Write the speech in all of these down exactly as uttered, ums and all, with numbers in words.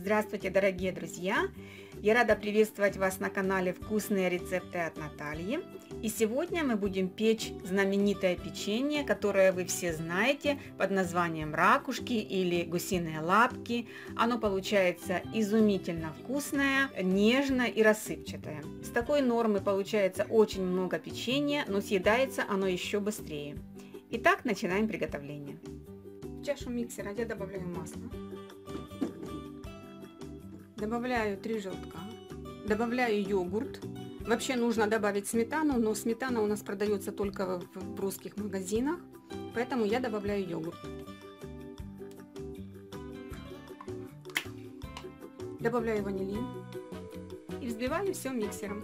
Здравствуйте, дорогие друзья! Я рада приветствовать вас на канале «Вкусные рецепты от Натальи». И сегодня мы будем печь знаменитое печенье, которое вы все знаете под названием ракушки или гусиные лапки. Оно получается изумительно вкусное, нежное и рассыпчатое. С такой нормы получается очень много печенья, но съедается оно еще быстрее. Итак, начинаем приготовление. В чашу миксера я добавляю масло. Добавляю три желтка, добавляю йогурт. Вообще нужно добавить сметану, но сметана у нас продается только в русских магазинах, поэтому я добавляю йогурт. Добавляю ванилин и взбиваю все миксером.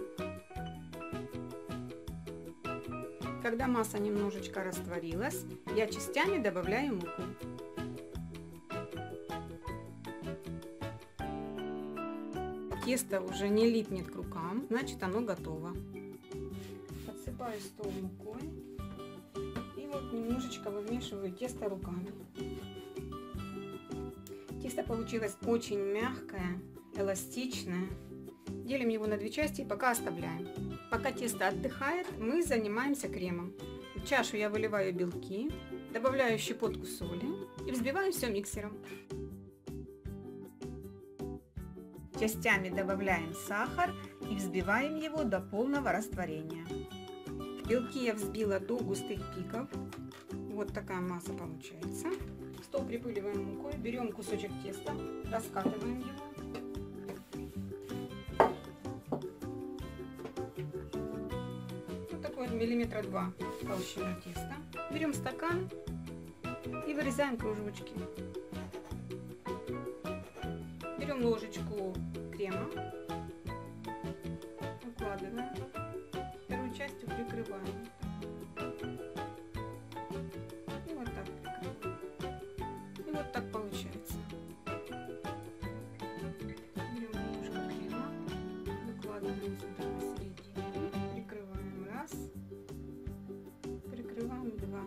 Когда масса немножечко растворилась, я частями добавляю муку. Тесто уже не липнет к рукам, значит оно готово. Подсыпаю стол мукой и вот немножечко вымешиваю тесто руками. Тесто получилось очень мягкое, эластичное. Делим его на две части и пока оставляем. Пока тесто отдыхает, мы занимаемся кремом. В чашу я выливаю белки, добавляю щепотку соли и взбиваю все миксером. Частями добавляем сахар и взбиваем его до полного растворения. Белки я взбила до густых пиков. Вот такая масса получается. Стол припыливаем мукой, берем кусочек теста, раскатываем его. Вот такой миллиметра два толщина теста. Берем стакан и вырезаем кружочки. Берем ложечку крема, укладываем, второй частью прикрываем. И вот так прикрываем. И вот так получается. Берем немножко крема, выкладываем сюда посередине, прикрываем раз, прикрываем два.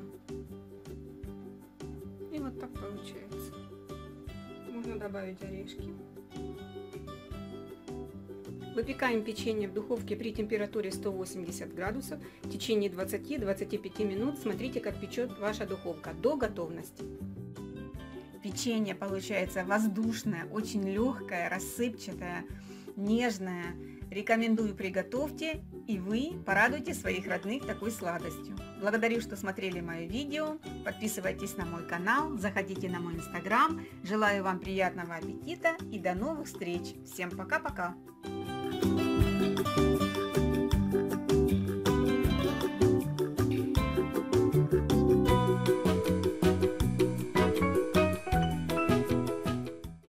И вот так получается. Можно добавить орешки. Выпекаем печенье в духовке при температуре сто восемьдесят градусов в течение двадцати-двадцати пяти минут. Смотрите, как печет ваша духовка до готовности. Печенье получается воздушное, очень легкое, рассыпчатое, нежное. Рекомендую, приготовьте, и вы порадуйте своих родных такой сладостью. Благодарю, что смотрели мое видео. Подписывайтесь на мой канал, заходите на мой инстаграм. Желаю вам приятного аппетита и до новых встреч. Всем пока-пока! Thank you.